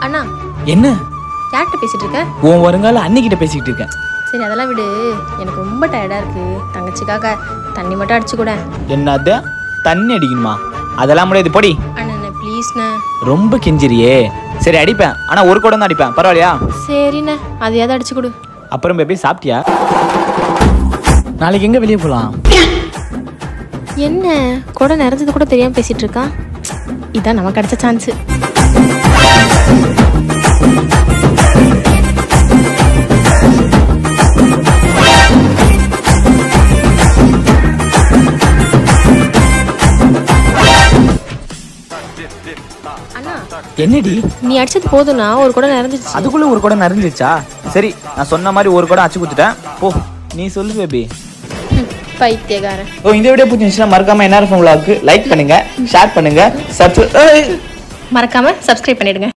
அண்ணா என்ன யார்கிட்ட பேசிட்டு இருக்க? உன் வருங்கால அன்னிக்கிட்ட பேசிக்கிட்டு இருக்கேன். சரி அதெல்லாம் விடு, எனக்கு ரொம்ப டயர்டா இருக்கு. தங்கச்சிக்காக தண்ணி மட்டும் அடிச்சு கூட. என்னது தண்ணி அடிக்கணுமா? அதெல்லாம் முடியாது பொடி. அண்ணா ப்ளீஸ்ண்ணா. ரொம்ப கெஞ்சிரியே. சரி அடிப்பேன், ஆனா ஒரு குடம் தான் அடிப்பேன், பரவாயில்லையா? சரிண்ணா, அதையாவது அடிச்சு கொடு. அப்புறம் பேபி சாப்பிட்டியா? நாளைக்கு எங்க வெளியே போலாம்? என்ன கூட நிறைஞ்சது கூட தெரியாம பேசிட்டு இருக்கா? இதான் நமக்கு கிடைச்ச சான்ஸ். அண்ணா என்னடி நீ அடிச்சது போதும்னா ஒரு கூட நிறைஞ்சிச்சு. அதுக்குள்ள ஒரு குடம் நிறைஞ்சிருச்சா? சரி நான் சொன்ன மாதிரி ஒரு குடம் அச்சு குத்துட்டேன். போ நீ சொல்லு பேபி. பைத்தியக்காரன். இந்த வீடியோ பிடிச்சிருந்துச்சுன்னா மறக்காம NRFM vlogக்கு லைக் பண்ணுங்க, ஷேர் பண்ணுங்க, மறக்காம சப்ஸ்கிரைப் பண்ணிடுங்க.